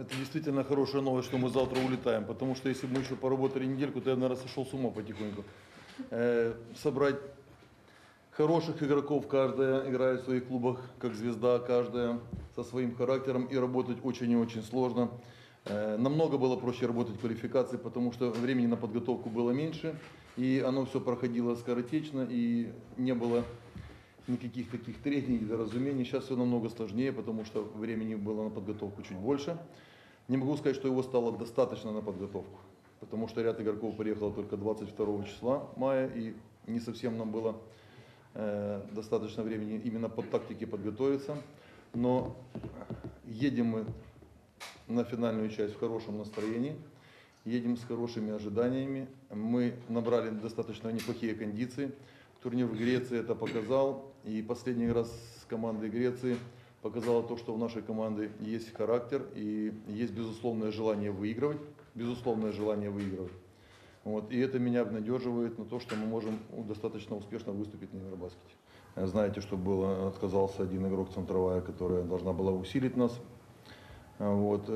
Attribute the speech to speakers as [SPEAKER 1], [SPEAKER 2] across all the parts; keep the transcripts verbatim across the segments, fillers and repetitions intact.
[SPEAKER 1] Это действительно хорошая новость, что мы завтра улетаем, потому что если бы мы еще поработали недельку, то я, наверное, сошел с ума потихоньку. Э, собрать хороших игроков, каждая играет в своих клубах, как звезда, каждая со своим характером, и работать очень и очень сложно. Э, намного было проще работать в квалификации, потому что времени на подготовку было меньше, и оно все проходило скоротечно, и не было никаких таких трений, недоразумений. Сейчас все намного сложнее, потому что времени было на подготовку чуть больше. Не могу сказать, что его стало достаточно на подготовку, потому что ряд игроков приехало только двадцать второго числа мая, и не совсем нам было э, достаточно времени именно под тактике подготовиться. Но едем мы на финальную часть в хорошем настроении, едем с хорошими ожиданиями. Мы набрали достаточно неплохие кондиции. Турнир в Греции это показал, и последний раз с командой Греции показало то, что в нашей команде есть характер и есть безусловное желание выигрывать, безусловное желание выигрывать. Вот. И это меня обнадеживает на то, что мы можем достаточно успешно выступить на Евробаскете. Знаете, что было, отказался один игрок центровая, которая должна была усилить нас. Вот.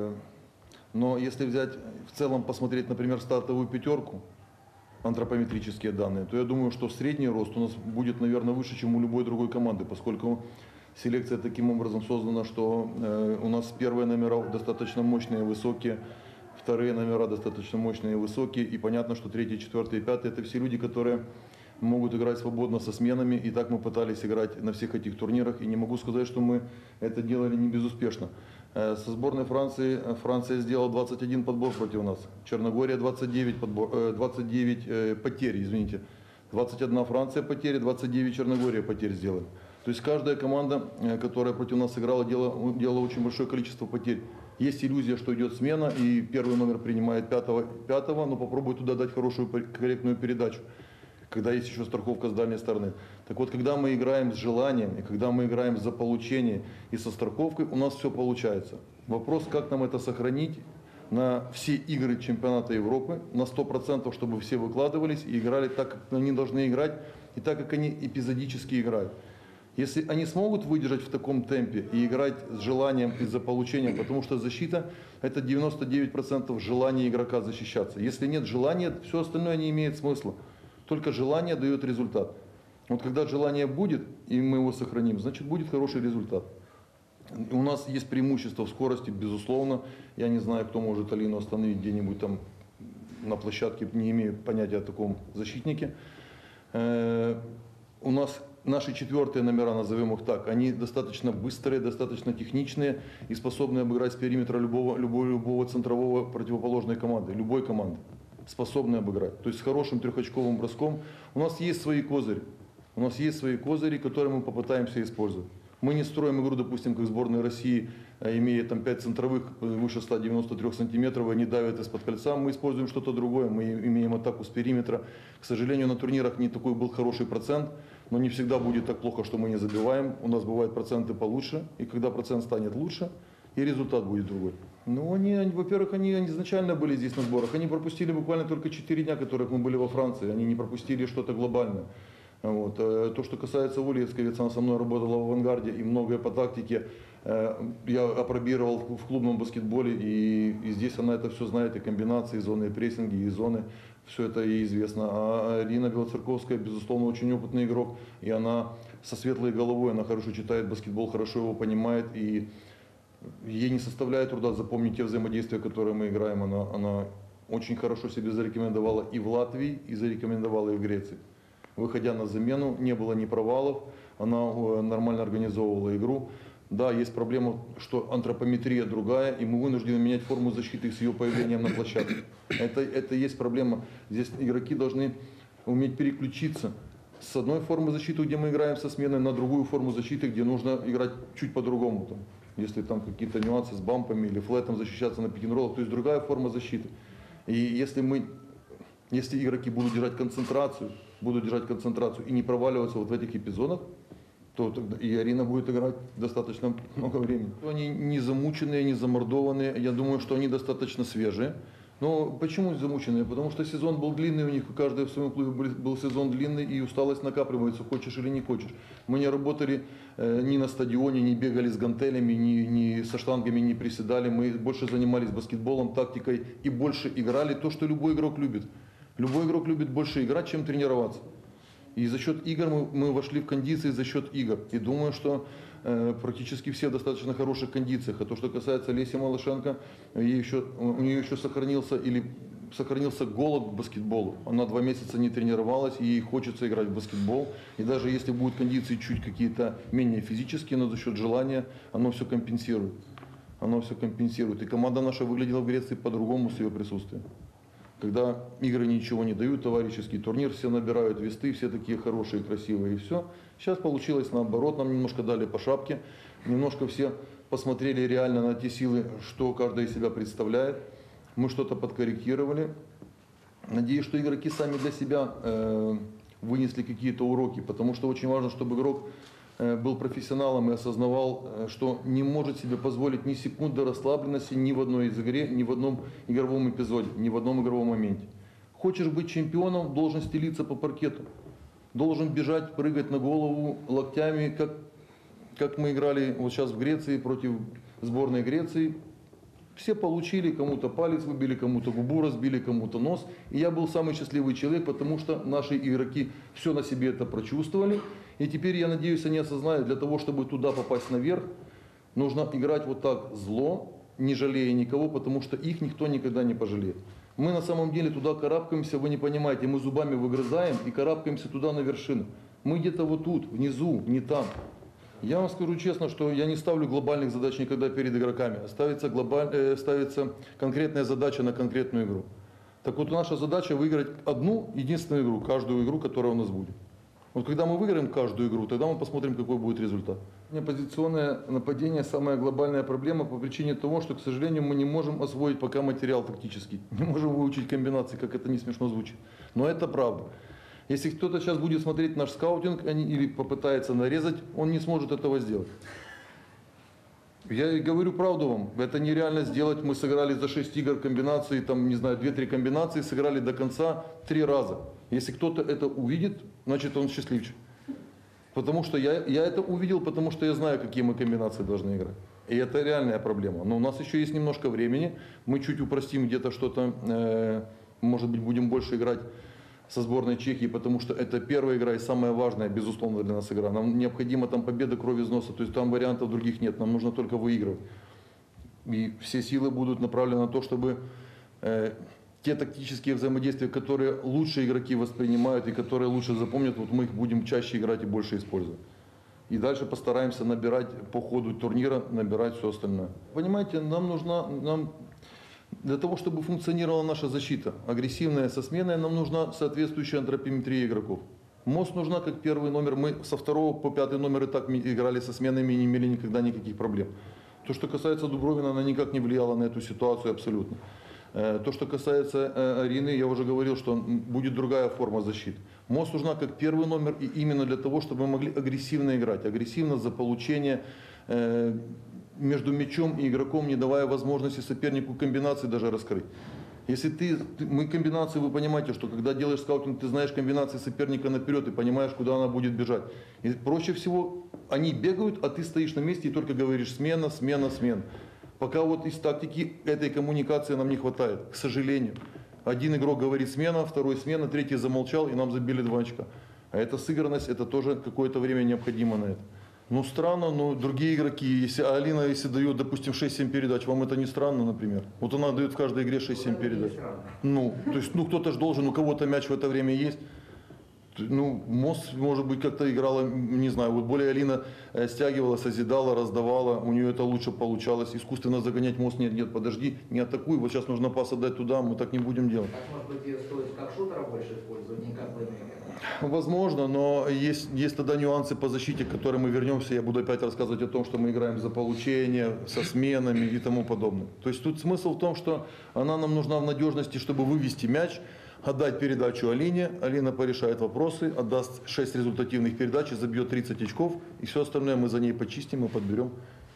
[SPEAKER 1] Но если взять в целом, посмотреть, например, стартовую пятерку, антропометрические данные, то я думаю, что средний рост у нас будет, наверное, выше, чем у любой другой команды, поскольку селекция таким образом создана, что э, у нас первые номера достаточно мощные, высокие, вторые номера достаточно мощные и высокие, и понятно, что третий, четвертый и пятый это все люди, которые могут играть свободно со сменами, и так мы пытались играть на всех этих турнирах, и не могу сказать, что мы это делали не безуспешно. Со сборной Франции Франция сделала двадцать один подбор против нас, Черногория двадцать девять, подбор, двадцать девять потерь, извините, двадцать одна Франция потери, двадцать девять Черногория потерь сделали. То есть каждая команда, которая против нас играла, делала, делала очень большое количество потерь. Есть иллюзия, что идет смена, и первый номер принимает пятого, пятого, но попробуй туда дать хорошую корректную передачу, когда есть еще страховка с дальней стороны. Так вот, когда мы играем с желанием, и когда мы играем за получение и со страховкой, у нас все получается. Вопрос, как нам это сохранить на все игры чемпионата Европы, на сто процентов, чтобы все выкладывались и играли так, как они должны играть, и так, как они эпизодически играют. Если они смогут выдержать в таком темпе и играть с желанием и за получением, потому что защита это девяносто девять процентов желания игрока защищаться. Если нет желания, все остальное не имеет смысла. Только желание дает результат. Вот когда желание будет, и мы его сохраним, значит будет хороший результат. У нас есть преимущество в скорости, безусловно. Я не знаю, кто может Алину остановить где-нибудь там на площадке, не имею понятия о таком защитнике. Э-э- у нас наши четвертые номера, назовем их так, они достаточно быстрые, достаточно техничные и способны обыграть с периметра любого, любого, любого центрового противоположной команды, любой команды. Способны обыграть. То есть с хорошим трехочковым броском. У нас есть свои козыри. У нас есть свои козыри, которые мы попытаемся использовать. Мы не строим игру, допустим, как сборная России, имея там пять центровых выше ста девяноста трёх сантиметров, они давят из-под кольца. Мы используем что-то другое. Мы имеем атаку с периметра. К сожалению, на турнирах не такой был хороший процент, но не всегда будет так плохо, что мы не забиваем. У нас бывают проценты получше, и когда процент станет лучше, и результат будет другой. Ну, они, они во-первых, они, они изначально были здесь на сборах. Они пропустили буквально только четыре дня, которых мы были во Франции. Они не пропустили что-то глобальное. Вот. То, что касается Оли Яцковец, она со мной работала в «Авангарде», и многое по тактике я апробировал в клубном баскетболе, и, и здесь она это все знает, и комбинации, и зоны, и прессинги, и зоны, все это ей известно. А Ирина Белоцерковская, безусловно, очень опытный игрок, и она со светлой головой, она хорошо читает баскетбол, хорошо его понимает, и ей не составляет труда запомнить те взаимодействия, которые мы играем. Она, она очень хорошо себя зарекомендовала и в Латвии, и зарекомендовала и в Греции. Выходя на замену, не было ни провалов, она нормально организовывала игру. Да, есть проблема, что антропометрия другая, и мы вынуждены менять форму защиты с ее появлением на площадке. Это, это есть проблема. Здесь игроки должны уметь переключиться с одной формы защиты, где мы играем со сменой, на другую форму защиты, где нужно играть чуть по-другому. Там, если там какие-то нюансы с бампами или флетом, защищаться на пик-н-роллах, то есть другая форма защиты. И если мы, если игроки будут держать концентрацию, будут держать концентрацию и не проваливаться вот в этих эпизодах, то тогда и Арина будет играть достаточно много времени. Они не замученные, не замордованные, я думаю, что они достаточно свежие. Но почему замученные? Потому что сезон был длинный, у них у каждого в своем клубе был, был сезон длинный, и усталость накапливается, хочешь или не хочешь. Мы не работали э, ни на стадионе, не бегали с гантелями, ни, ни со штангами не приседали. Мы больше занимались баскетболом, тактикой и больше играли то, что любой игрок любит. Любой игрок любит больше играть, чем тренироваться. И за счет игр мы, мы вошли в кондиции за счет игр. И думаю, что э, практически все в достаточно хороших кондициях. А то, что касается Леси Малышенко, ей еще, у нее еще сохранился, или сохранился голод к баскетболу. Она два месяца не тренировалась, и ей хочется играть в баскетбол. И даже если будут кондиции чуть какие-то менее физические, но за счет желания, оно все компенсирует. Оно все компенсирует. И команда наша выглядела в Греции по-другому с ее присутствием. Когда игры ничего не дают, товарищеский турнир, все набирают весты, все такие хорошие, красивые и все. Сейчас получилось наоборот, нам немножко дали по шапке, немножко все посмотрели реально на те силы, что каждый из себя представляет. Мы что-то подкорректировали. Надеюсь, что игроки сами для себя э, вынесли какие-то уроки, потому что очень важно, чтобы игрок э, был профессионалом и осознавал, э, что не может себе позволить ни секунды расслабленности ни в одной из игре, ни в одном игровом эпизоде, ни в одном игровом моменте. Хочешь быть чемпионом, должен стелиться по паркету, должен бежать, прыгать на голову локтями, как, как мы играли вот сейчас в Греции против сборной Греции. Все получили, кому-то палец выбили, кому-то губу разбили, кому-то нос. И я был самый счастливый человек, потому что наши игроки все на себе это прочувствовали. И теперь, я надеюсь, они осознают, для того, чтобы туда попасть наверх, нужно играть вот так зло, не жалея никого, потому что их никто никогда не пожалеет. Мы на самом деле туда карабкаемся, вы не понимаете, мы зубами выгрызаем и карабкаемся туда на вершину. Мы где-то вот тут, внизу, не там. Я вам скажу честно, что я не ставлю глобальных задач никогда перед игроками. Ставится, глобаль... э, ставится конкретная задача на конкретную игру. Так вот, наша задача выиграть одну единственную игру, каждую игру, которая у нас будет. Вот когда мы выиграем каждую игру, тогда мы посмотрим, какой будет результат. Позиционное нападение – самая глобальная проблема по причине того, что, к сожалению, мы не можем освоить пока материал тактический. Не можем выучить комбинации, как это не смешно звучит. Но это правда. Если кто-то сейчас будет смотреть наш скаутинг или попытается нарезать, он не сможет этого сделать. Я говорю правду вам, это нереально сделать. Мы сыграли за шесть игр комбинации, там, не знаю, две-три комбинации, сыграли до конца три раза. Если кто-то это увидит, значит он счастливчик. Потому что я, я это увидел, потому что я знаю, какие мы комбинации должны играть. И это реальная проблема. Но у нас еще есть немножко времени, мы чуть упростим где-то что-то, э, может быть, будем больше играть со сборной Чехии, потому что это первая игра и самая важная, безусловно, для нас игра. Нам необходима там победа кровь из носа, то есть там вариантов других нет, нам нужно только выигрывать. И все силы будут направлены на то, чтобы э, те тактические взаимодействия, которые лучшие игроки воспринимают и которые лучше запомнят, вот мы их будем чаще играть и больше использовать. И дальше постараемся набирать по ходу турнира, набирать все остальное. Понимаете, нам нужна... Нам, Для того, чтобы функционировала наша защита, агрессивная со сменой, нам нужна соответствующая антропометрия игроков. МОЗ нужна как первый номер. Мы со второго по пятый номер и так играли со сменами и не имели никогда никаких проблем. То, что касается Дубровина, она никак не влияла на эту ситуацию абсолютно. То, что касается Арины, я уже говорил, что будет другая форма защиты. МОЗ нужна как первый номер и именно для того, чтобы мы могли агрессивно играть. Агрессивно за получение между мячом и игроком, не давая возможности сопернику комбинации даже раскрыть. Если ты, ты, мы комбинации, вы понимаете, что когда делаешь скаутинг, ты знаешь комбинации соперника наперед и понимаешь, куда она будет бежать. И проще всего они бегают, а ты стоишь на месте и только говоришь смена, смена, смена. Пока вот из тактики этой коммуникации нам не хватает, к сожалению. Один игрок говорит смена, второй смена, третий замолчал и нам забили два очка. А эта сыгранность, это тоже какое-то время необходимо на это. Ну странно, но другие игроки, если Алина, если дает, допустим, шесть-семь передач, вам это не странно, например? Вот она дает в каждой игре шесть-семь передач. Ну, то есть, ну кто-то же должен, у кого-то мяч в это время есть. Ну, МОЗ, может быть, как-то играла, не знаю, вот более Алина стягивала, созидала, раздавала, у нее это лучше получалось. Искусственно загонять МОЗ, нет, нет, подожди, не атакуй, вот сейчас нужно пас отдать туда, мы так не будем делать.
[SPEAKER 2] Так, может быть, ее стоит как шутера больше использовать, не как плеймейкера?
[SPEAKER 1] Возможно, но есть, есть тогда нюансы по защите, к которым мы вернемся. Я буду опять рассказывать о том, что мы играем за получение, со сменами и тому подобное. То есть тут смысл в том, что она нам нужна в надежности, чтобы вывести мяч, отдать передачу Алине. Алина порешает вопросы, отдаст шесть результативных передач, забьет тридцать очков. И все остальное мы за ней почистим и подберем.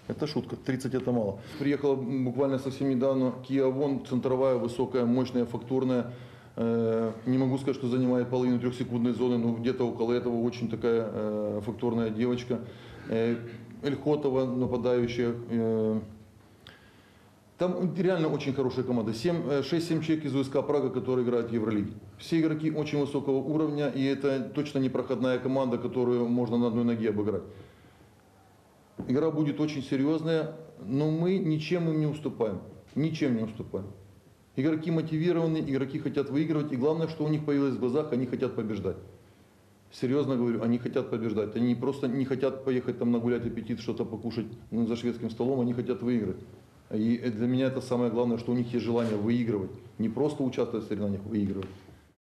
[SPEAKER 1] Это шутка, тридцать это мало. Приехала буквально совсем недавно Kia Von, центровая, высокая, мощная, фактурная. Э, Не могу сказать, что занимает половину трехсекундной зоны, но где-то около этого очень такая э, фактурная девочка. Э, Эльхотова, нападающая. Э, Там реально очень хорошая команда. шесть-семь человек из УСК Прага, которые играют в Евролиге. Все игроки очень высокого уровня, и это точно не проходная команда, которую можно на одной ноге обыграть. Игра будет очень серьезная, но мы ничем им не уступаем. Ничем не уступаем. Игроки мотивированы, игроки хотят выигрывать, и главное, что у них появилось в глазах, они хотят побеждать. Серьезно говорю, они хотят побеждать. Они просто не хотят поехать там нагулять аппетит, что-то покушать за шведским столом, они хотят выиграть. И для меня это самое главное, что у них есть желание выигрывать. Не просто участвовать в соревнованиях, выигрывать.